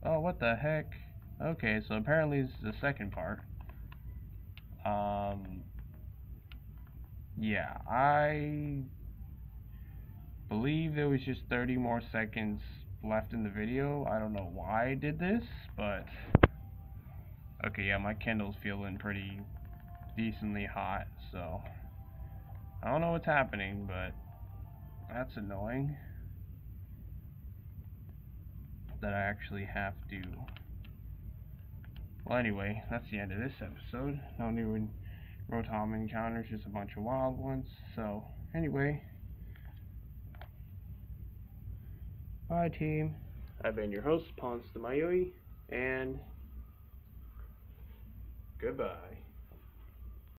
Oh, what the heck? Okay, so apparently this is the second part. Yeah, I believe there was just 30 more seconds left in the video. I don't know why I did this, but okay, yeah, my Kindle's feeling pretty decently hot, so I don't know what's happening, but that's annoying that I actually have to. Well, anyway, that's the end of this episode. No new Rotom encounters, just a bunch of wild ones. So, anyway, bye team. I've been your host, Ponce the Mayoi, and goodbye.